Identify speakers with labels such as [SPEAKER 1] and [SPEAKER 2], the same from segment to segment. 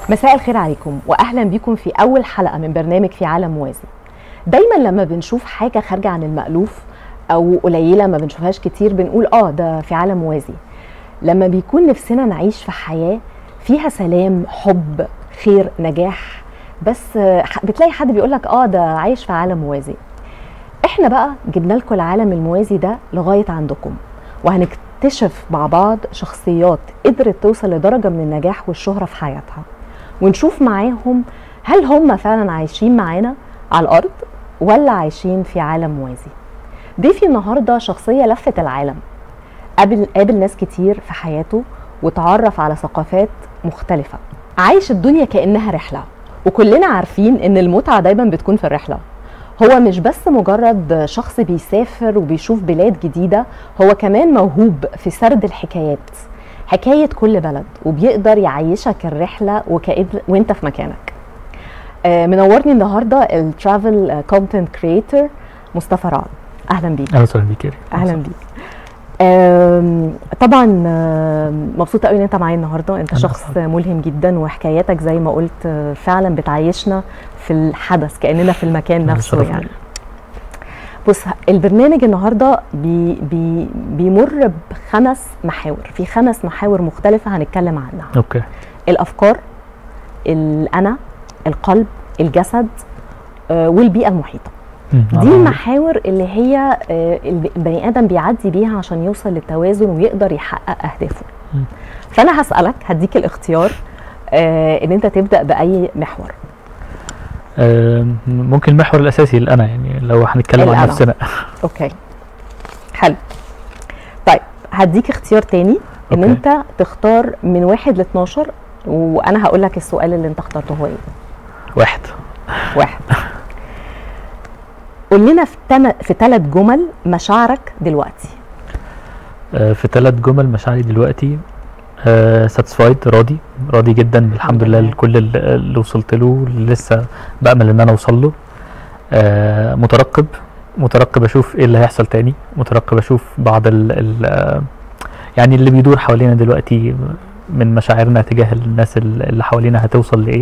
[SPEAKER 1] مساء الخير عليكم واهلا بيكم في اول حلقه من برنامج في عالم موازي. دايما لما بنشوف حاجه خارجه عن المألوف او قليله ما بنشوفهاش كتير بنقول ده في عالم موازي. لما بيكون نفسنا نعيش في حياه فيها سلام، حب، خير، نجاح، بس بتلاقي حد بيقولك ده عايش في عالم موازي. احنا بقى جبنا لكم العالم الموازي ده لغايه عندكم، وهنكتشف مع بعض شخصيات قدرت توصل لدرجه من النجاح والشهره في حياتها، ونشوف معاهم هل هم فعلا عايشين معانا على الارض ولا عايشين في عالم موازي. ضيفي النهارده شخصيه لفت العالم، قابل ناس كتير في حياته وتعرف على ثقافات مختلفه، عايش الدنيا كانها رحله، وكلنا عارفين ان المتعه دايما بتكون في الرحله. هو مش بس مجرد شخص بيسافر وبيشوف بلاد جديده، هو كمان موهوب في سرد الحكايات، حكاية كل بلد، وبيقدر يعيشك الرحلة وانت في مكانك. منورني النهاردة الترافل كونتنت كريتور مصطفى رعد. اهلا بيك.
[SPEAKER 2] اهلا وسهلا بيك.
[SPEAKER 1] اهلا بيك. طبعا مبسوطة قوي ان انت معايا النهاردة. انت شخص ملهم جدا، وحكاياتك زي ما قلت فعلا بتعيشنا في الحدث كأننا في المكان نفسه. يعني بص، البرنامج النهارده بيمر بخمس محاور، في 5 محاور مختلفه هنتكلم عنها.
[SPEAKER 2] اوكي.
[SPEAKER 1] الافكار، الانا، القلب، الجسد، والبيئه المحيطه. دي المحاور اللي هي البني ادم بيعدي بيها عشان يوصل للتوازن ويقدر يحقق اهدافه. فانا هسالك، هديك الاختيار ان انت تبدا باي محور.
[SPEAKER 2] ممكن المحور الاساسي الانا، يعني لو هنتكلم عن نفسنا.
[SPEAKER 1] اوكي، حلو. طيب هديك اختيار تاني ان انت تختار من 1 ل 12، وانا هقول لك السؤال اللي انت اخترته هو ايه.
[SPEAKER 2] 1.
[SPEAKER 1] قول لنا في 3 جمل مشاعرك دلوقتي.
[SPEAKER 2] في 3 جمل مشاعري دلوقتي: ساتسفايد، راضي جدا الحمد لله لكل اللي وصلت له، اللي لسه بأمل ان انا اوصل له. مترقب اشوف ايه اللي هيحصل تاني، مترقب اشوف بعض يعني اللي بيدور حوالينا دلوقتي من مشاعرنا تجاه الناس اللي حوالينا هتوصل لايه.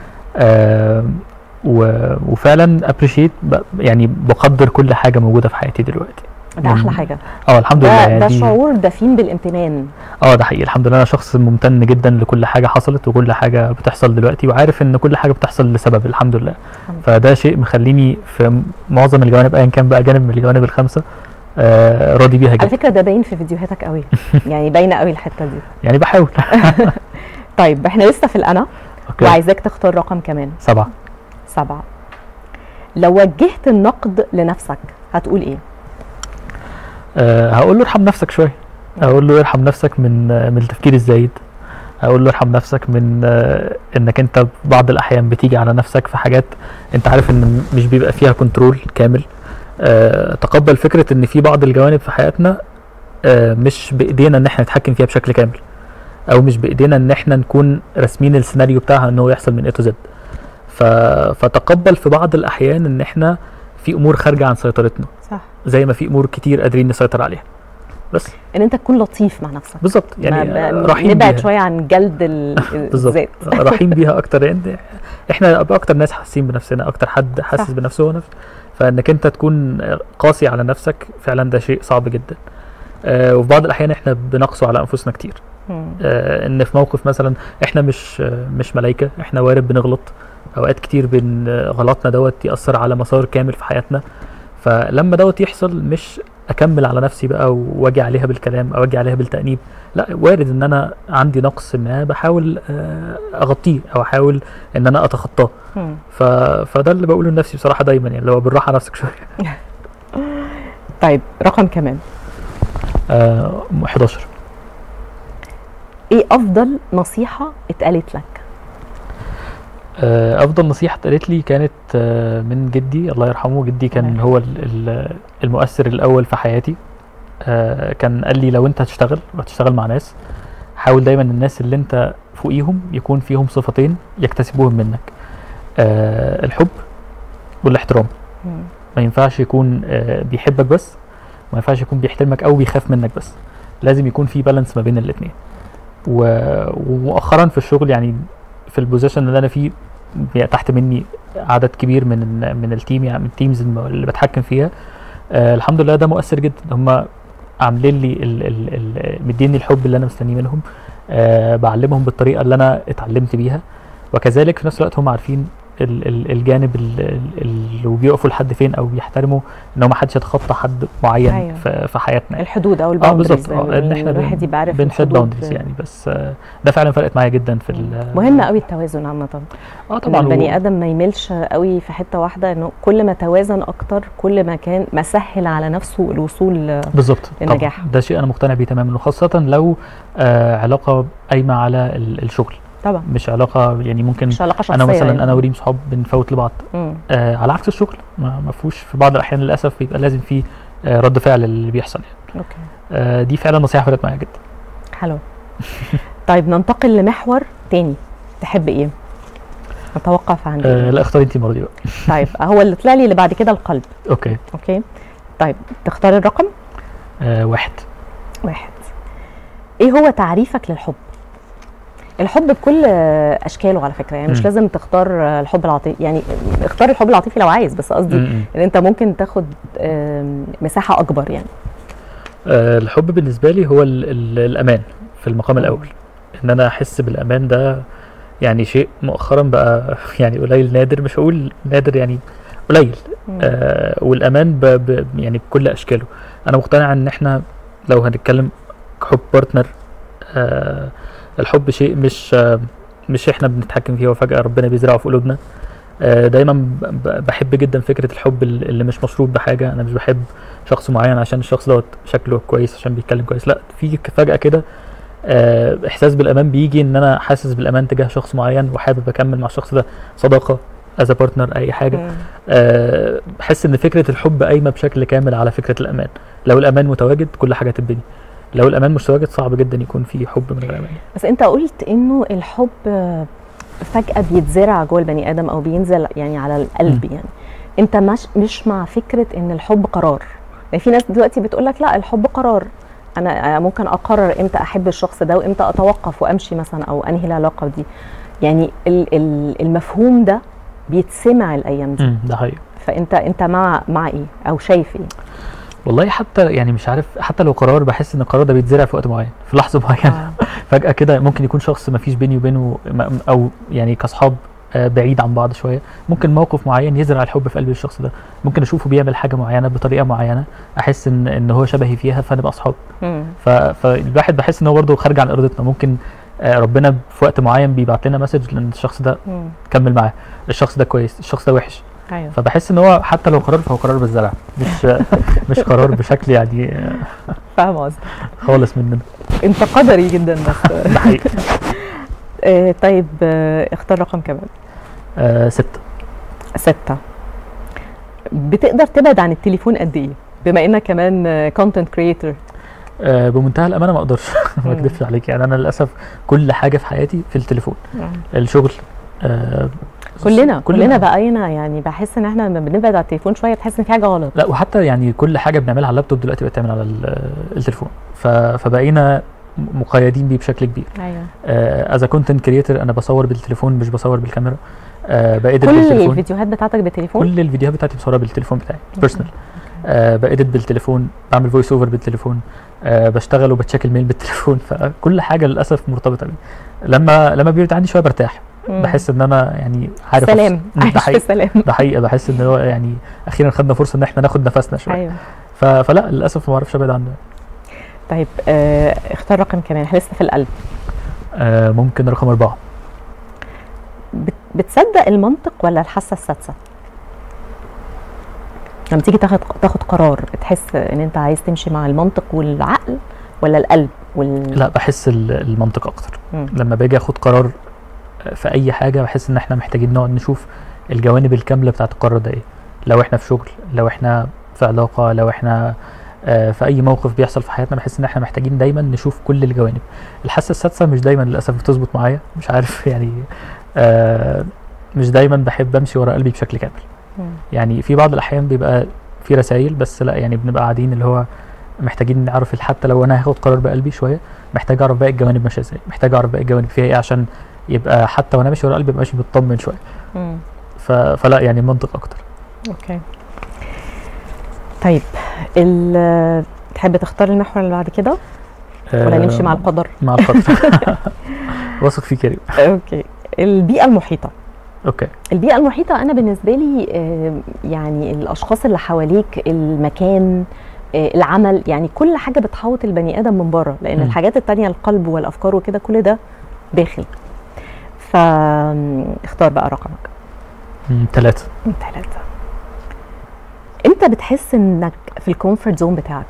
[SPEAKER 2] وفعلا ابريشيت، يعني بقدر كل حاجه موجوده في حياتي دلوقتي.
[SPEAKER 1] ده احلى حاجه.
[SPEAKER 2] الحمد لله. يعني
[SPEAKER 1] ده شعور دفين بالامتنان.
[SPEAKER 2] ده حقيقي. الحمد لله انا شخص ممتن جدا لكل حاجه حصلت وكل حاجه بتحصل دلوقتي، وعارف ان كل حاجه بتحصل لسبب الحمد لله. فده شيء مخليني في معظم الجوانب، ايا كان بقى جانب من الجوانب ال5 راضي بيها جدا.
[SPEAKER 1] على فكره ده باين في فيديوهاتك قوي. يعني باينه قوي الحته دي.
[SPEAKER 2] يعني بحاول.
[SPEAKER 1] طيب احنا لسه في الانا. وعايزاك تختار رقم كمان.
[SPEAKER 2] 7.
[SPEAKER 1] لو وجهت النقد لنفسك هتقول ايه؟
[SPEAKER 2] هقول له ارحم نفسك شويه، هقول له ارحم نفسك من التفكير الزايد، هقول له ارحم نفسك من انك انت بعض الاحيان بتيجي على نفسك في حاجات انت عارف ان مش بيبقى فيها كنترول كامل. تقبل فكره ان في بعض الجوانب في حياتنا مش بايدينا ان احنا نتحكم فيها بشكل كامل، او مش بايدينا ان احنا نكون راسمين السيناريو بتاعها ان هو يحصل من A to Z. فتقبل في بعض الاحيان ان احنا في امور خارجه عن سيطرتنا، صح، زي ما في امور كتير قادرين نسيطر عليها. بس
[SPEAKER 1] ان انت تكون لطيف مع نفسك
[SPEAKER 2] بالظبط، يعني رحيم
[SPEAKER 1] نبعد شويه عن جلد الذات.
[SPEAKER 2] رحيم بيها اكتر، لان احنا اكتر ناس حاسين بنفسنا، اكتر حد حاسس بنفسه هو نفسه. فانك انت تكون قاسي على نفسك فعلا ده شيء صعب جدا. وفي بعض الاحيان احنا بنقسو على انفسنا كتير. ان في موقف مثلا احنا مش ملائكه، احنا وارد بنغلط اوقات كتير، غلطنا يأثر على مسار كامل في حياتنا. فلما يحصل مش اكمل على نفسي بقى واجي عليها بالكلام او اجي عليها بالتأنيب، لا، وارد ان انا عندي نقص ما بحاول اغطيه او احاول ان انا اتخطاه. فده اللي بقوله لنفسي بصراحه دايما، يعني لو بالراحه نفسك شويه.
[SPEAKER 1] طيب رقم كمان.
[SPEAKER 2] 11.
[SPEAKER 1] ايه افضل نصيحه اتقالت لك؟
[SPEAKER 2] افضل نصيحه اتقالت لي كانت من جدي الله يرحمه. جدي كان هو المؤثر الاول في حياتي. كان قال لي لو انت هتشتغل مع ناس، حاول دايما الناس اللي انت فوقيهم يكون فيهم صفتين يكتسبوهم منك: الحب والاحترام. ما ينفعش يكون بيحبك بس، ما ينفعش يكون بيحترمك او بيخاف منك بس، لازم يكون في بالانس ما بين الاثنين. ومؤخرا في الشغل يعني في البوزيشن اللي انا فيه تحت مني عدد كبير من التيم، يعني من التيمز اللي بتحكم فيها. الحمد لله ده مؤثر جدا. هم عاملين لي مديني الحب اللي انا مستنيه منهم، بعلمهم بالطريقه اللي انا اتعلمت بيها، وكذلك في نفس الوقت هم عارفين الجانب اللي بيقفوا لحد فين او بيحترموا ان هو ما حدش يتخطى حد معين.
[SPEAKER 1] أيوة.
[SPEAKER 2] في حياتنا
[SPEAKER 1] الحدود او الباوندريز،
[SPEAKER 2] بالظبط. ان احنا
[SPEAKER 1] الواحد يبقى عارف
[SPEAKER 2] بنسيت باوندريز يعني. بس ده فعلا فرقت معايا جدا في
[SPEAKER 1] مهم قوي التوازن عامه.
[SPEAKER 2] طبعا
[SPEAKER 1] البني ادم ما يميلش قوي في حته واحده، انه كل ما توازن اكتر كل ما كان ما سهل على نفسه الوصول
[SPEAKER 2] بالظبط
[SPEAKER 1] للنجاح.
[SPEAKER 2] ده شيء انا مقتنع بيه تماما، وخاصه لو علاقه قايمه على الشغل.
[SPEAKER 1] طبعا
[SPEAKER 2] مش علاقه يعني ممكن
[SPEAKER 1] مش علاقه شخصيه.
[SPEAKER 2] انا مثلا
[SPEAKER 1] يعني
[SPEAKER 2] انا وريم صحاب بنفوت لبعض. على عكس الشغل ما فيهوش في بعض الاحيان للاسف بيبقى لازم في رد فعل اللي بيحصل يعني.
[SPEAKER 1] اوكي.
[SPEAKER 2] دي فعلا نصيحه فرقت معايا جدا.
[SPEAKER 1] حلو. طيب ننتقل لمحور تاني، تحب ايه؟ نتوقف عند
[SPEAKER 2] لا اختاري انت المره دي بقى.
[SPEAKER 1] طيب هو اللي طلع لي اللي بعد كده القلب.
[SPEAKER 2] اوكي.
[SPEAKER 1] طيب تختار الرقم؟
[SPEAKER 2] 1.
[SPEAKER 1] ايه هو تعريفك للحب؟ الحب بكل اشكاله على فكره، يعني مش لازم تختار الحب العاطفي، يعني اختار الحب العاطفي لو عايز، بس قصدي ان انت ممكن تاخد مساحه اكبر يعني.
[SPEAKER 2] الحب بالنسبه لي هو الامان في المقام الاول. ان انا احس بالامان ده يعني شيء مؤخرا بقى يعني قليل، نادر، مش هقول نادر يعني قليل. والامان يعني بكل اشكاله. انا مقتنع ان احنا لو هنتكلم حب بارتنر، الحب شيء مش احنا بنتحكم فيه وفجأة ربنا بيزرعه في قلوبنا. دايما بحب جدا فكرة الحب اللي مش مشروط بحاجة. انا مش بحب شخص معين عشان الشخص دوت شكله كويس، عشان بيتكلم كويس. لا، في فجأة كده احساس بالامان بيجي، ان انا حاسس بالامان تجاه شخص معين وحابب اكمل مع الشخص ده صداقة از بارتنر اي حاجة. بحس ان فكرة الحب قايمة بشكل كامل على فكرة الامان. لو الامان متواجد كل حاجة تتبني، لو الامان مش متواجد صعب جدا يكون في حب من غير امان.
[SPEAKER 1] بس انت قلت انه الحب فجأة بيتزرع جوه البني ادم او بينزل يعني على القلب. يعني انت مش مع فكرة ان الحب قرار. يعني في ناس دلوقتي بتقول لك لا، الحب قرار، انا ممكن اقرر امتى احب الشخص ده وامتى اتوقف وامشي مثلا او انهي العلاقة دي. يعني المفهوم ده بيتسمع الايام دي.
[SPEAKER 2] ده حقيقي.
[SPEAKER 1] فانت مع ايه او شايف ايه؟
[SPEAKER 2] والله حتى يعني مش عارف، حتى لو قرار بحس ان القرار ده بيتزرع في وقت معين، في لحظه معينه. فجاه كده ممكن يكون شخص ما فيش بيني وبينه او يعني كاصحاب بعيد عن بعض شويه، ممكن موقف معين يزرع الحب في قلب الشخص ده. ممكن اشوفه بيعمل حاجه معينه بطريقه معينه احس ان هو شبهي فيها فنبقى اصحاب. فالواحد بحس ان هو برضه خارج عن ارادتنا. ممكن ربنا في وقت معين بيبعت لنا مسج لان الشخص ده كمل معاه، الشخص ده كويس، الشخص ده وحش.
[SPEAKER 1] أيوة.
[SPEAKER 2] فبحس ان هو حتى لو قرار فهو قرار بالزرع، مش قرار بشكل يعني
[SPEAKER 1] فاهم قصدك
[SPEAKER 2] خالص مننا.
[SPEAKER 1] انت قدري جدا بس.
[SPEAKER 2] ده حقيقي.
[SPEAKER 1] طيب اختار رقم كمان.
[SPEAKER 2] 6.
[SPEAKER 1] بتقدر تبعد عن التليفون قد ايه بما انك كمان كونتنت كريتور؟
[SPEAKER 2] بمنتهى الامانه ما اقدرش ما اكذبش عليك. يعني انا للاسف كل حاجه في حياتي في التليفون. الشغل
[SPEAKER 1] كلنا بقينا يعني بحس ان احنا لما بنبعد على التليفون شويه بتحس ان في حاجه غلط.
[SPEAKER 2] لا، وحتى يعني كل حاجه بنعملها على اللابتوب دلوقتي بقت تعمل على التليفون. فبقينا مقيدين بيه بشكل كبير.
[SPEAKER 1] ايوه.
[SPEAKER 2] از كونتنت كريتور انا بصور بالتليفون مش بصور بالكاميرا. بقيت
[SPEAKER 1] كل الفيديوهات بتاعتك بالتليفون؟
[SPEAKER 2] كل الفيديوهات بتاعتي بصورها بالتليفون بتاعي بيرسونال. بقيت بالتليفون، بعمل فويس اوفر بالتليفون، بشتغل وبتشيك الميل بالتليفون. فكل حاجه للاسف مرتبطه بيه. لما بيبعد عندي شويه برتاح. بحس ان انا يعني عارف
[SPEAKER 1] سلام، عايش في سلام.
[SPEAKER 2] ده حقيقه. بحس ان هو يعني اخيرا خدنا فرصه ان احنا ناخد نفسنا شويه.
[SPEAKER 1] ايوه.
[SPEAKER 2] فلا للاسف ما بعرفش ابعد عنه.
[SPEAKER 1] طيب اختار رقم كمان، احنا لسه في القلب.
[SPEAKER 2] ممكن رقم 4.
[SPEAKER 1] بتصدق المنطق ولا الحاسه السادسه؟ لما تيجي تاخد قرار بتحس ان انت عايز تمشي مع المنطق والعقل ولا القلب
[SPEAKER 2] لا، بحس المنطق اكتر. لما باجي اخد قرار في اي حاجه بحس ان احنا محتاجين نقعد نشوف الجوانب الكامله بتاعه القرار ده ايه. لو احنا في شغل، لو احنا في علاقه، لو احنا في اي موقف بيحصل في حياتنا، بحس ان احنا محتاجين دايما نشوف كل الجوانب. الحاسه السادسه مش دايما للاسف بتظبط معايا، مش عارف يعني. مش دايما بحب امشي ورا قلبي بشكل كامل. يعني في بعض الاحيان بيبقى في رسائل، بس لا يعني بنبقى قاعدين اللي هو محتاجين نعرف حتى لو انا هاخد قرار بقلبي شويه محتاج اعرف باقي الجوانب ماشيه ازاي، محتاج اعرف باقي الجوانب فيها ايه عشان يبقى حتى وانا ماشي ورا قلبي يبقى ماشي مطمن شويه. فلا يعني منطق اكتر.
[SPEAKER 1] اوكي طيب تحب تختار المحور اللي بعد كده ولا نمشي مع القدر؟
[SPEAKER 2] مع القدر. واثق فيك يا ريم.
[SPEAKER 1] اوكي البيئه المحيطه.
[SPEAKER 2] اوكي
[SPEAKER 1] البيئه المحيطه انا بالنسبه لي يعني الاشخاص اللي حواليك، المكان، العمل، يعني كل حاجه بتحوط البني ادم من بره، لان الحاجات التانية القلب والافكار وكده كل ده داخل. فاختار بقى رقمك.
[SPEAKER 2] 3.
[SPEAKER 1] امتى بتحس انك في الكومفورت زون بتاعك؟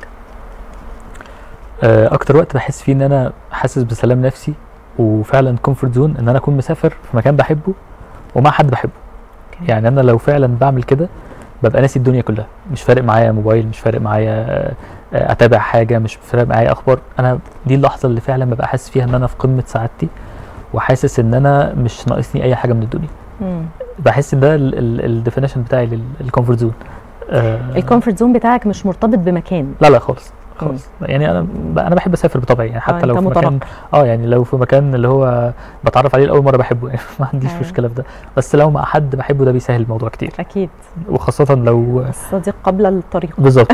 [SPEAKER 2] اكتر وقت بحس فيه ان انا حاسس بسلام نفسي وفعلا كومفورت زون ان انا اكون مسافر في مكان بحبه ومع حد بحبه. يعني انا لو فعلا بعمل كده ببقى ناسي الدنيا كلها، مش فارق معايا موبايل، مش فارق معايا اتابع حاجه، مش فارق معايا اخبار. انا دي اللحظه اللي فعلا ببقى حاسس فيها ان انا في قمه سعادتي وحاسس ان انا مش ناقصني اي حاجه من الدنيا. بحس ان ده الديفينيشن بتاعي للكومفورت زون.
[SPEAKER 1] الكومفورت زون بتاعك مش مرتبط بمكان؟
[SPEAKER 2] لا خالص. يعني انا بحب اسافر بطبعي، يعني حتى لو في مكان يعني لو في مكان اللي هو بتعرف عليه لاول مره بحبه، يعني ما عنديش مشكله في ده، بس لو مع حد بحبه ده بيسهل الموضوع كتير
[SPEAKER 1] اكيد،
[SPEAKER 2] وخاصه لو
[SPEAKER 1] الصديق قبل الطريق.
[SPEAKER 2] بالظبط.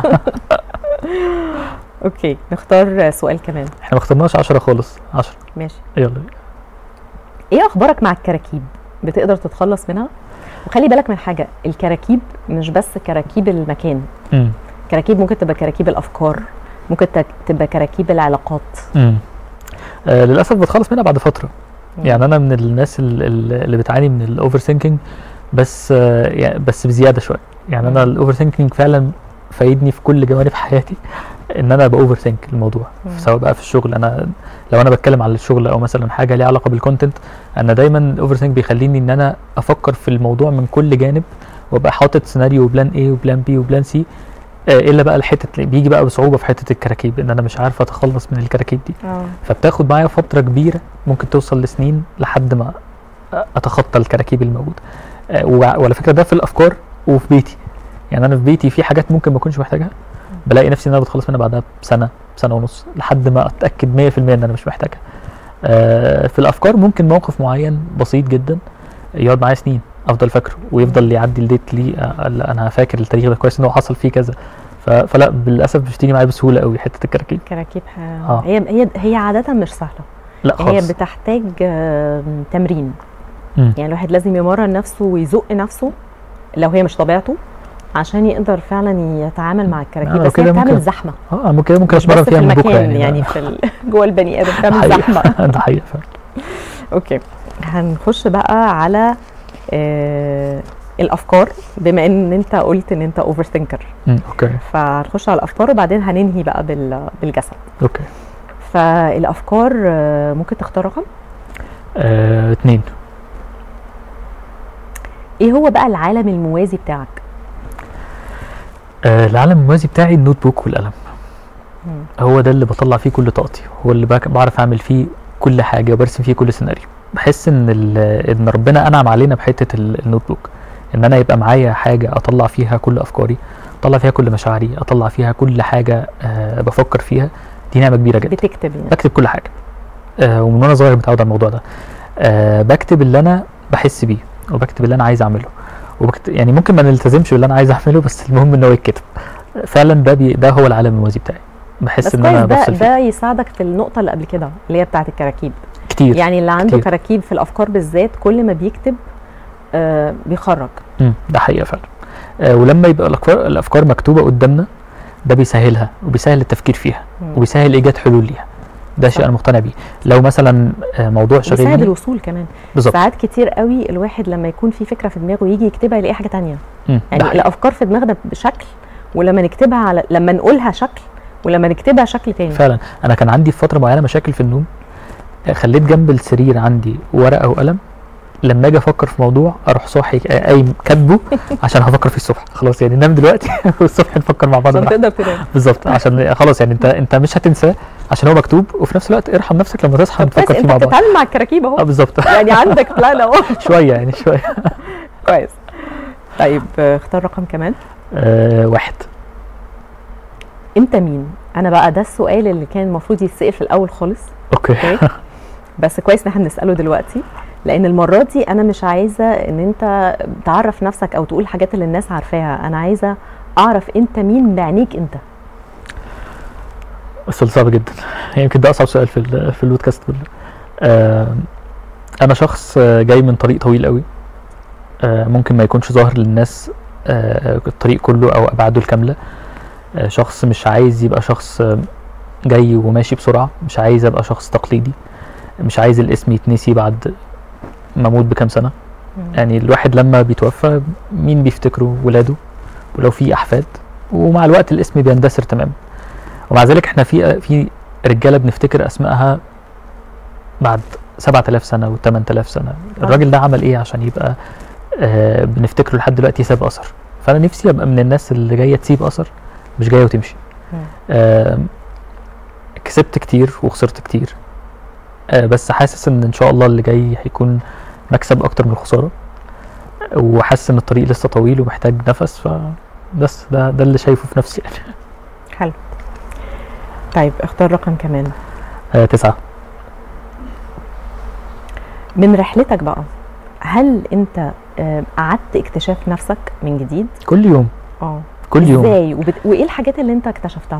[SPEAKER 1] اوكي نختار سؤال كمان.
[SPEAKER 2] احنا ما اخترناش 10 خالص. 10
[SPEAKER 1] ماشي
[SPEAKER 2] يلا.
[SPEAKER 1] ايه اخبارك مع الكراكيب؟ بتقدر تتخلص منها؟ وخلي بالك من حاجه، الكراكيب مش بس كراكيب المكان. كراكيب ممكن تبقى كراكيب الافكار، ممكن تبقى كراكيب العلاقات.
[SPEAKER 2] للاسف بتخلص منها بعد فتره. يعني انا من الناس اللي بتعاني من الاوفر ثينكينج، بس يعني بس بزياده شويه. يعني انا الاوفر ثينكينج فعلا فايدني في كل جوانب حياتي، ان انا باوفر ثينك الموضوع. سواء بقى في الشغل، انا لو انا بتكلم على الشغل او مثلا حاجه ليها علاقه بالكونتنت، انا دايما الاوفر ثينك بيخليني ان انا افكر في الموضوع من كل جانب، وابقى حاطط سيناريو بلان A وبلان B وبلان C. الا بقى الحته بيجي بقى بصعوبه في حته الكراكيب، ان انا مش عارف اتخلص من الكراكيب دي. فبتاخد معايا فتره كبيره، ممكن توصل لسنين لحد ما اتخطى الكراكيب الموجوده. وعلى فكره ده في الافكار وفي بيتي. يعني انا في بيتي في حاجات ممكن ما اكونش محتاجها، بلاقي نفسي ان انا بتخلص منها بعدها بسنه ونص، لحد ما اتاكد 100% ان انا مش محتاجها. في الافكار ممكن موقف معين بسيط جدا يقعد معايا سنين افضل فاكره، ويفضل يعدي الديت لي انا فاكر التاريخ ده كويس ان هو حصل فيه كذا. فلا للاسف مش تيجي معايا بسهوله قوي حته الكراكيب.
[SPEAKER 1] هي عاده مش سهله.
[SPEAKER 2] لا خالص.
[SPEAKER 1] هي بتحتاج تمرين. يعني الواحد لازم يمرن نفسه ويزق نفسه لو هي مش طبيعته، عشان يقدر فعلا يتعامل مع الكراكيب. بس هي بتعمل زحمه.
[SPEAKER 2] ممكن اتمرن فيها من بكره
[SPEAKER 1] يعني في جوه البني ادم بتعمل زحمه.
[SPEAKER 2] ده حقيقه فعلا.
[SPEAKER 1] اوكي هنخش بقى على الافكار، بما ان انت قلت ان انت اوفر ثينكر.
[SPEAKER 2] اوكي
[SPEAKER 1] فهنخش على الافكار وبعدين هننهي بقى بالجسد.
[SPEAKER 2] اوكي
[SPEAKER 1] فالافكار ممكن تختار رقم
[SPEAKER 2] 2.
[SPEAKER 1] ايه هو بقى العالم الموازي بتاعك؟
[SPEAKER 2] العالم الموازي بتاعي النوت بوك والقلم. هو ده اللي بطلع فيه كل طاقتي، هو اللي بعرف اعمل فيه كل حاجه وبرسم فيه كل سيناريو. بحس ان ربنا انعم علينا بحته النوت بوك، ان انا يبقى معايا حاجه اطلع فيها كل افكاري، اطلع فيها كل مشاعري، اطلع فيها كل حاجه بفكر فيها. دي نعمه كبيره جدا.
[SPEAKER 1] بتكتب يعني؟
[SPEAKER 2] بكتب كل حاجه، ومن وانا صغير متعود على الموضوع ده. بكتب اللي انا بحس بيه، وبكتب اللي انا عايز اعمله، يعني ممكن ما نلتزمش باللي انا عايز اعمله، بس المهم ان هو يتكتب. فعلا ده هو العالم الموازي بتاعي. بحس ان انا بفصل فيه.
[SPEAKER 1] ده يساعدك في النقطه اللي قبل كده اللي هي بتاعه الكراكيب
[SPEAKER 2] كتير.
[SPEAKER 1] يعني اللي عنده كراكيب في الافكار بالذات، كل ما بيكتب بيخرج.
[SPEAKER 2] ده حقيقه فعلا. ولما يبقى الافكار مكتوبه قدامنا، ده بيسهلها وبيسهل التفكير فيها وبيسهل ايجاد حلول ليها. ده شيء انا مقتنع بيه. لو مثلا موضوع شاغلني
[SPEAKER 1] بيساعد الوصول كمان.
[SPEAKER 2] بالظبط.
[SPEAKER 1] ساعات كتير قوي الواحد لما يكون في فكره في دماغه يجي يكتبها يلاقي حاجه تانية. يعني الافكار في دماغنا بشكل، ولما نكتبها لما نقولها شكل، ولما نكتبها شكل تاني.
[SPEAKER 2] فعلا انا كان عندي في فتره معينه مشاكل في النوم، خليت جنب السرير عندي ورقه وقلم، لما اجي افكر في موضوع اروح صاحي قايم كاتبه عشان هفكر فيه الصبح. خلاص يعني ننام دلوقتي والصبح نفكر مع بعض
[SPEAKER 1] عشان تقدر تنام.
[SPEAKER 2] بالظبط، عشان خلاص يعني انت مش هتنساه عشان هو مكتوب، وفي نفس الوقت ارحم نفسك لما تصحى نفكر فيه مع بعض.
[SPEAKER 1] انت بتتعامل مع الكراكيب اهو.
[SPEAKER 2] بالظبط.
[SPEAKER 1] يعني عندك بلان اهو.
[SPEAKER 2] شويه
[SPEAKER 1] كويس. طيب اختار رقم كمان.
[SPEAKER 2] 1.
[SPEAKER 1] انت مين؟ انا بقى ده السؤال اللي كان المفروض يتسأل في الاول خالص.
[SPEAKER 2] اوكي.
[SPEAKER 1] بس كويس ان احنا بنساله دلوقتي، لان المره دي انا مش عايزه ان انت تعرف نفسك او تقول حاجات اللي الناس عارفاها، انا عايزه اعرف انت مين بعينيك انت.
[SPEAKER 2] السؤال صعب جدا، يمكن ده اصعب سؤال في البودكاست كله. انا شخص جاي من طريق طويل قوي، ممكن ما يكونش ظاهر للناس الطريق كله او ابعاده الكامله. شخص مش عايز يبقى شخص جاي وماشي بسرعه، مش عايز ابقى شخص تقليدي، مش عايز الاسم يتنسي بعد ما اموت بكام سنه. يعني الواحد لما بيتوفى مين بيفتكره؟ ولاده، ولو في احفاد، ومع الوقت الاسم بيندثر تماما. ومع ذلك احنا في رجاله بنفتكر اسمائها بعد 7000 سنه و8000 سنه. الراجل ده عمل ايه عشان يبقى بنفتكره لحد دلوقتي ساب اثر؟ فانا نفسي ابقى من الناس اللي جايه تسيب اثر، مش جايه وتمشي. كسبت كتير وخسرت كتير، بس حاسس ان شاء الله اللي جاي هيكون مكسب اكتر من الخساره، وحاسس ان الطريق لسه طويل ومحتاج نفس. فبس ده اللي شايفه في نفسي يعني.
[SPEAKER 1] حلو. طيب اختار رقم كمان.
[SPEAKER 2] 9.
[SPEAKER 1] من رحلتك بقى، هل انت قعدت اكتشاف نفسك من جديد؟
[SPEAKER 2] كل يوم. كل يوم.
[SPEAKER 1] ازاي وايه الحاجات اللي انت اكتشفتها؟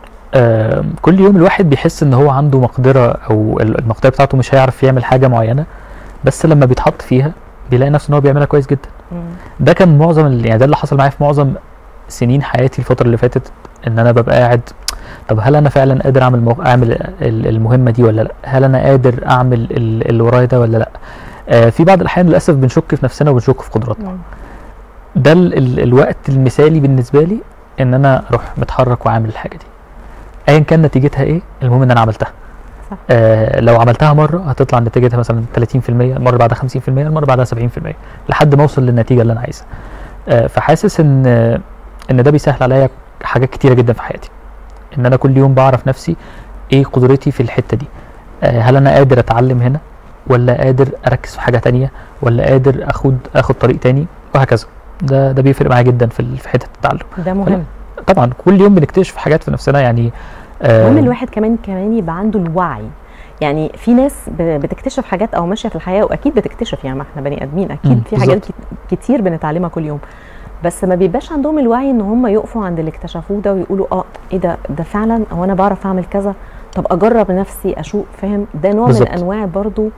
[SPEAKER 2] كل يوم الواحد بيحس ان هو عنده مقدره، او المقدره بتاعته مش هيعرف يعمل حاجه معينه، بس لما بيتحط فيها بيلاقي نفسه ان هو بيعملها كويس جدا. ده كان معظم يعني ده اللي حصل معايا في معظم سنين حياتي الفتره اللي فاتت، ان انا ببقى قاعد طب هل انا فعلا قادر اعمل المهمه دي ولا لا؟ هل انا قادر اعمل اللي ورايا ده ولا لا؟ في بعض الاحيان للاسف بنشك في نفسنا وبنشك في قدراتنا. ده الوقت المثالي بالنسبه لي ان انا اروح متحرك وعامل الحاجه دي، ايا كان نتيجتها ايه، المهم ان انا عملتها. صح. لو عملتها مره هتطلع نتيجتها مثلا 30%، المره بعدها 50%، المره بعدها 70%، لحد ما اوصل للنتيجه اللي انا عايزها. فحاسس ان ده بيسهل عليا حاجات كتيره جدا في حياتي، ان انا كل يوم بعرف نفسي ايه قدرتي في الحته دي. هل انا قادر اتعلم هنا، ولا قادر اركز في حاجه تانية، ولا قادر اخد طريق تاني، وهكذا. ده بيفرق معايا جدا في حته التعلم.
[SPEAKER 1] ده مهم
[SPEAKER 2] طبعا. كل يوم بنكتشف حاجات في نفسنا يعني.
[SPEAKER 1] مهم الواحد كمان يبقى عنده الوعي. يعني في ناس بتكتشف حاجات او ماشيه في الحياه، واكيد بتكتشف، يعني ما احنا بني ادمين اكيد في حاجات كتير بنتعلمها كل يوم، بس ما بيبقاش عندهم الوعي ان هم يقفوا عند اللي اكتشفوه ده ويقولوا ايه ده فعلا، او انا بعرف اعمل كذا، طب اجرب نفسي اشوف. فاهم؟ ده نوع من انواع برضو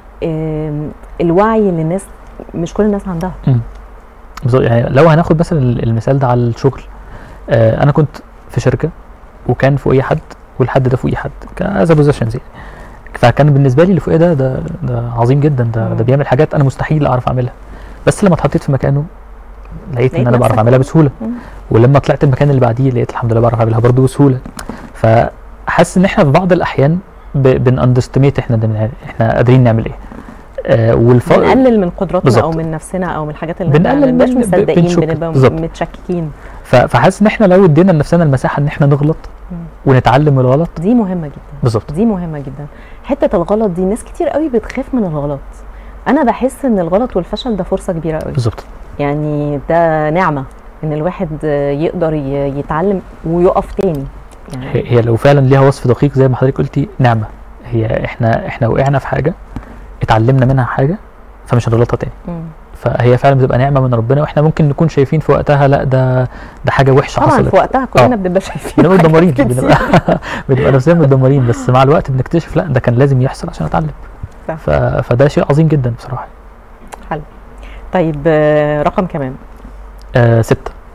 [SPEAKER 1] الوعي اللي الناس مش كل الناس عندها.
[SPEAKER 2] يعني لو هناخد مثلا المثال ده على الشغل، انا كنت في شركه وكان فوقي حد، والحد ده فوقي حد كذا بوزيشنز يعني. فكان بالنسبه لي اللي فوقي ده عظيم جدا، ده بيعمل حاجات انا مستحيل اعرف اعملها، بس لما اتحطيت في مكانه لقيت ان انا بعرف اعملها بسهوله. ولما طلعت المكان اللي بعديه لقيت الحمد لله بعرف اعملها برضه بسهوله. فحاسس ان احنا في بعض الاحيان بنأندستميت احنا قادرين نعمل ايه،
[SPEAKER 1] بنقلل من قدراتنا او من نفسنا او من الحاجات اللي
[SPEAKER 2] بنقلل،
[SPEAKER 1] مش مصدقين، بنبقى متشككين.
[SPEAKER 2] فحاسس ان احنا لو ادينا لنفسنا المساحه ان احنا نغلط ونتعلم من الغلط،
[SPEAKER 1] دي مهمه جدا.
[SPEAKER 2] بالظبط،
[SPEAKER 1] دي مهمه جدا. حته الغلط دي ناس كتير قوي بتخاف من الغلط. انا بحس ان الغلط والفشل ده فرصه كبيره قوي.
[SPEAKER 2] بالظبط.
[SPEAKER 1] يعني ده نعمه ان الواحد يقدر يتعلم ويقف تاني.
[SPEAKER 2] يعني هي لو فعلا ليها وصف دقيق زي ما حضرتك قلتي، نعمه. هي احنا وقعنا في حاجه، اتعلمنا منها حاجه، فمش هنغلطها تاني. فهي فعلا بتبقى نعمه من ربنا، واحنا ممكن نكون شايفين في وقتها لا ده حاجه وحشه حصلت.
[SPEAKER 1] طبعا في وقتها كلنا بنبقى شايفين،
[SPEAKER 2] بنبقى متدمرين، بنبقى نفسيا متدمرين، بس مع الوقت بنكتشف لا ده كان لازم يحصل عشان اتعلم. فده شيء عظيم جدا بصراحه.
[SPEAKER 1] حلو. طيب رقم كمان.
[SPEAKER 2] 6.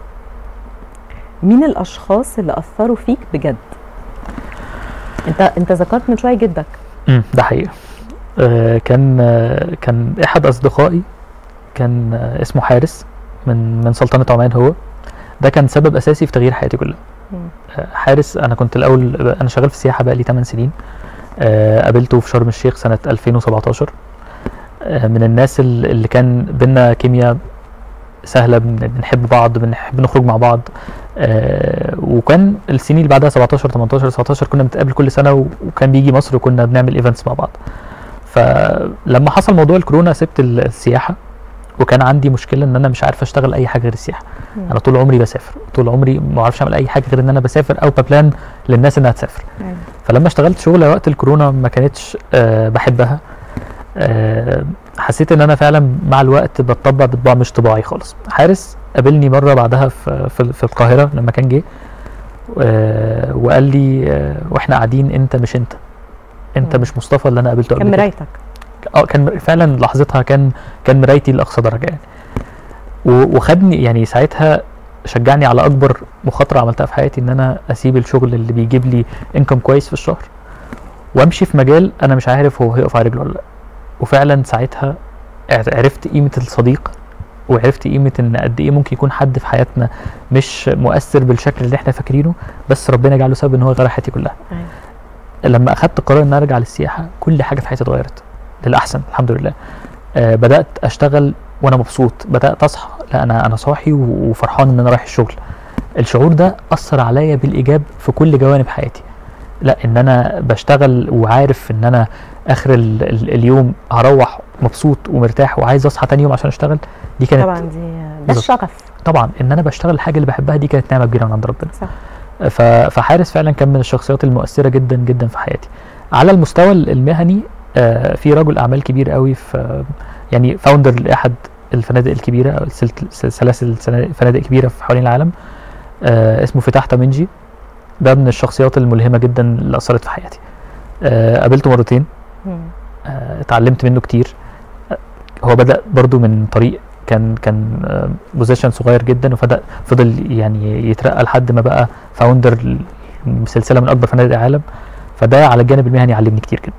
[SPEAKER 1] مين الاشخاص اللي اثروا فيك بجد؟ انت ذكرت من شويه جدك.
[SPEAKER 2] ده حقيقه. كان احد اصدقائي كان اسمه حارس من سلطنه عمان. هو ده كان سبب اساسي في تغيير حياتي كلها. حارس، انا كنت الاول انا شغال في السياحه بقى لي 8 سنين. قابلته في شرم الشيخ سنه 2017. من الناس اللي كان بينا كيمياء سهله، بنحب بعض، بنحب نخرج مع بعض. وكان السنين اللي بعدها 17 18 19 كنا بنتقابل كل سنه، وكان بيجي مصر وكنا بنعمل ايفنتس مع بعض. فلما حصل موضوع الكورونا سبت السياحه، وكان عندي مشكله ان انا مش عارف اشتغل اي حاجه غير السياحه. انا طول عمري بسافر، طول عمري ما اعرفش اعمل اي حاجه غير ان انا بسافر او ببلان للناس انها تسافر. فلما اشتغلت شغله وقت الكورونا ما كانتش بحبها، حسيت ان انا فعلا مع الوقت بتطبع بطباع مش طباعي خالص. حارس قابلني مره بعدها في القاهره لما كان جه، وقال لي واحنا قاعدين انت مش انت مش مصطفى اللي انا قابلته قبل
[SPEAKER 1] كان
[SPEAKER 2] كده.
[SPEAKER 1] مرايتك.
[SPEAKER 2] كان فعلا لحظتها كان مرايتي لاقصى درجه يعني. وخدني يعني ساعتها، شجعني على اكبر مخاطره عملتها في حياتي، ان انا اسيب الشغل اللي بيجيب لي انكم كويس في الشهر وامشي في مجال انا مش عارف هو هيقف على رجله ولا لا. وفعلا ساعتها عرفت قيمه الصديق، وعرفت قيمه ان قد ايه ممكن يكون حد في حياتنا مش مؤثر بالشكل اللي احنا فاكرينه، بس ربنا جعله سبب ان هو يغير حياتي كلها. لما اخدت قرار ان ارجع للسياحه، كل حاجه في حياتي اتغيرت للاحسن الحمد لله. بدات اشتغل وانا مبسوط، بدات اصحى لا انا صاحي وفرحان ان انا رايح الشغل. الشعور ده اثر عليا بالايجاب في كل جوانب حياتي. لا ان انا بشتغل وعارف ان انا اخر اليوم هروح مبسوط ومرتاح وعايز اصحى تاني يوم عشان اشتغل، دي كانت
[SPEAKER 1] طبعا ده الشغف.
[SPEAKER 2] طبعا ان انا بشتغل الحاجه اللي بحبها، دي كانت نعمه كبيره من عند ربنا.
[SPEAKER 1] صح.
[SPEAKER 2] فحارس فعلا كان من الشخصيات المؤثره جدا جدا في حياتي. على المستوى المهني في رجل اعمال كبير قوي، في يعني فاوندر لاحد الفنادق الكبيره او سلاسل فنادق كبيره في حوالين العالم، اسمه فتاح تامنجي. ده من الشخصيات الملهمه جدا اللي اثرت في حياتي. قابلته مرتين، اتعلمت منه كتير. هو بدا برضو من طريق كان بوزيشن صغير جدا، فضل يعني يترقى لحد ما بقى فاوندر سلسله من اكبر فنادق العالم. فده على الجانب المهني علمني كتير جدا.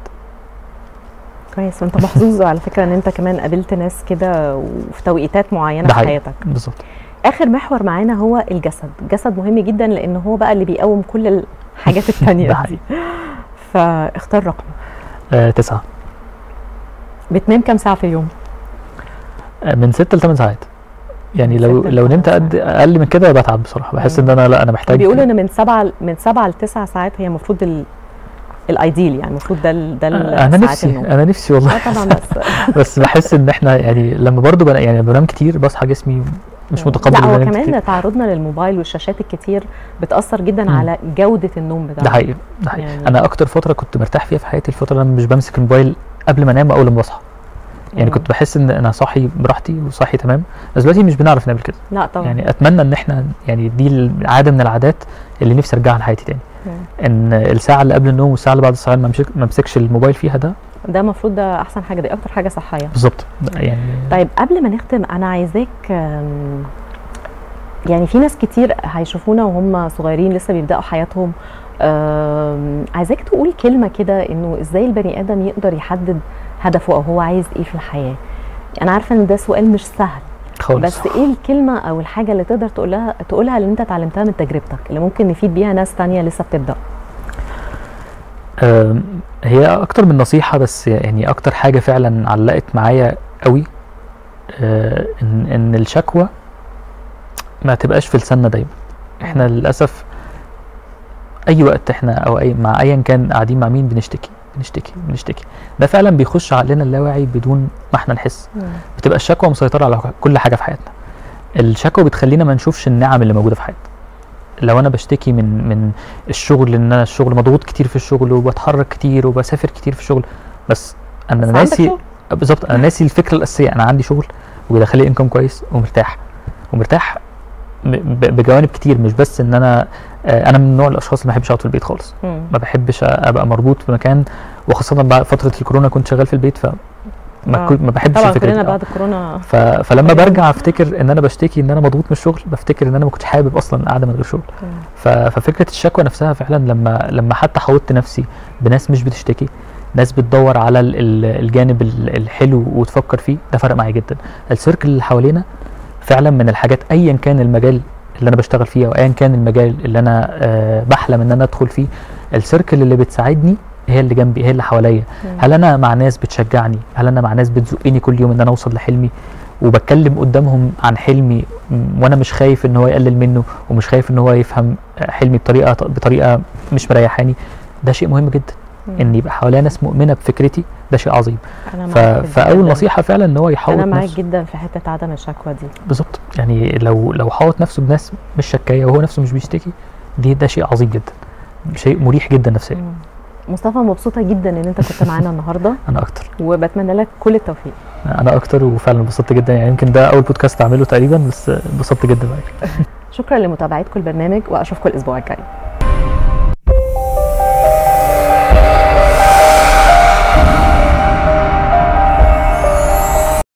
[SPEAKER 1] كويس. وانت محظوظ على فكره ان انت كمان قابلت ناس كده وفي توقيتات معينه في حياتك.
[SPEAKER 2] بالظبط.
[SPEAKER 1] اخر محور معانا هو الجسد. الجسد مهم جدا لان هو بقى اللي بيقوم كل الحاجات الثانيه دي. فاختار رقم.
[SPEAKER 2] 9.
[SPEAKER 1] بتنام كام ساعه في اليوم؟
[SPEAKER 2] من 6 ل 8 ساعات. يعني لو نمت اقل من كده بتعب بصراحه، بحس ان انا محتاج.
[SPEAKER 1] بيقولوا ان من 7 ل 9 ساعات هي المفروض الايديال، يعني المفروض ده
[SPEAKER 2] انا نفسي والله.
[SPEAKER 1] طبعا
[SPEAKER 2] بس بحس ان احنا يعني لما برضو يعني بنام كتير بصحى جسمي مش متقبل.
[SPEAKER 1] لا هو كمان تعرضنا للموبايل والشاشات الكتير بتاثر جدا على جوده النوم بتاعنا.
[SPEAKER 2] ده حقيقي يعني انا اكتر فتره كنت مرتاح فيها في حياتي الفتره اللي مش بمسك الموبايل قبل ما انام واول ما بصحى. يعني كنت بحس ان انا صاحي براحتي وصاحي تمام. بس دلوقتي مش بنعرف نعمل كده.
[SPEAKER 1] لا طبعا.
[SPEAKER 2] يعني اتمنى ان احنا يعني دي العاده من العادات اللي نفسي ارجعها لحياتي تاني. ان الساعه اللي قبل النوم والساعه اللي بعد الصحيان ما امسكش الموبايل فيها. ده
[SPEAKER 1] المفروض ده احسن حاجه، دي اكتر حاجه صحيه.
[SPEAKER 2] بالظبط يعني.
[SPEAKER 1] طيب قبل ما نختم انا عايزاك، يعني في ناس كتير هيشوفونا وهم صغيرين لسه بيبداوا حياتهم، عايزاك تقول كلمه كده انه ازاي البني ادم يقدر يحدد هدفه او هو عايز ايه في الحياه. انا عارفه ان ده سؤال مش سهل
[SPEAKER 2] خالص،
[SPEAKER 1] بس ايه الكلمه او الحاجه اللي تقدر تقولها اللي انت اتعلمتها من تجربتك اللي ممكن نفيد بيها ناس تانية لسه بتبدا؟
[SPEAKER 2] هي اكتر من نصيحه، بس يعني اكتر حاجه فعلا علقت معايا قوي، ان الشكوى ما تبقاش في لساننا دايما. احنا للاسف اي وقت احنا او مع ايا كان قاعدين مع مين بنشتكي. ده فعلا بيخش عقلنا اللاواعي بدون ما احنا نحس. بتبقى الشكوى مسيطره على كل حاجه في حياتنا. الشكوى بتخلينا ما نشوفش النعم اللي موجوده في حياتنا. لو انا بشتكي من الشغل، ان انا الشغل مضغوط كتير في الشغل وبتحرك كتير وبسافر كتير في الشغل، بس انا ناسي. بالظبط، انا ناسي الفكره الاساسيه. انا عندي شغل وبيدخل لي انكم كويس ومرتاح بجوانب كتير، مش بس ان انا من نوع الاشخاص اللي ما بحبش اقعد في البيت خالص. ما بحبش ابقى مربوط بمكان، وخاصه بعد فتره الكورونا كنت شغال في البيت، ما بحبش
[SPEAKER 1] طبعا
[SPEAKER 2] الفكره
[SPEAKER 1] كلنا بعد الكورونا.
[SPEAKER 2] فلما برجع افتكر ان انا بشتكي ان انا مضغوط من الشغل، بفتكر ان انا ما كنتش حابب اصلا قاعده من غير شغل. ففكره الشكوى نفسها فعلا لما حتى حاولت نفسي بناس مش بتشتكي، ناس بتدور على الجانب الحلو وتفكر فيه، ده فرق معايا جدا. السيركل اللي حوالينا فعلا من الحاجات، ايا كان المجال اللي انا بشتغل فيه او ايا كان المجال اللي انا بحلم ان انا ادخل فيه، السيركل اللي بتساعدني هي اللي جنبي، هي اللي حواليا. هل انا مع ناس بتشجعني؟ هل انا مع ناس بتزقني كل يوم ان انا اوصل لحلمي وبتكلم قدامهم عن حلمي وانا مش خايف ان هو يقلل منه ومش خايف ان هو يفهم حلمي بطريقه مش مريحاني؟ ده شيء مهم جدا. ان يبقى حواليا ناس مؤمنه بفكرتي، ده شيء عظيم. فاول نصيحه فعلا ان هو يحاوط
[SPEAKER 1] نفسه. انا معاك جدا في حته عدم الشكوى دي.
[SPEAKER 2] بالظبط، يعني لو حاوط نفسه بناس مش شكايه وهو نفسه مش بيشتكي، ده شيء عظيم جدا، شيء مريح جدا نفسيا.
[SPEAKER 1] مصطفى مبسوطه جدا ان انت كنت معانا النهارده.
[SPEAKER 2] انا اكتر،
[SPEAKER 1] وبتمنى لك كل التوفيق.
[SPEAKER 2] انا اكتر، وفعلا انبسطت جدا، يعني يمكن ده اول بودكاست اعمله تقريبا، بس انبسطت جدا معاك.
[SPEAKER 1] شكرا لمتابعتكم البرنامج، واشوفكم الاسبوع الجاي.